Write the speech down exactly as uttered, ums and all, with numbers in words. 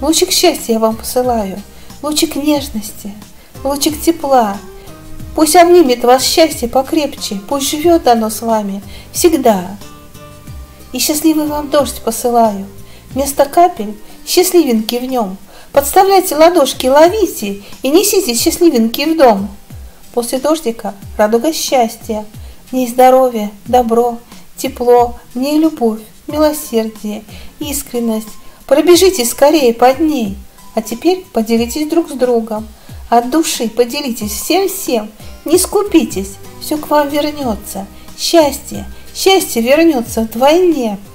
Лучик счастья я вам посылаю, лучик нежности, лучик тепла. Пусть обнимет вас счастье покрепче, пусть живет оно с вами всегда. И счастливый вам дождь посылаю, вместо капель счастливинки в нем. Подставляйте ладошки, ловите и несите счастливинки в дом. После дождика радуга счастья, в ней здоровье, добро, тепло, в ней любовь, милосердие, искренность. Пробежите скорее под ней, а теперь поделитесь друг с другом. От души поделитесь всем-всем, не скупитесь, все к вам вернется. Счастье, счастье вернется вдвойне.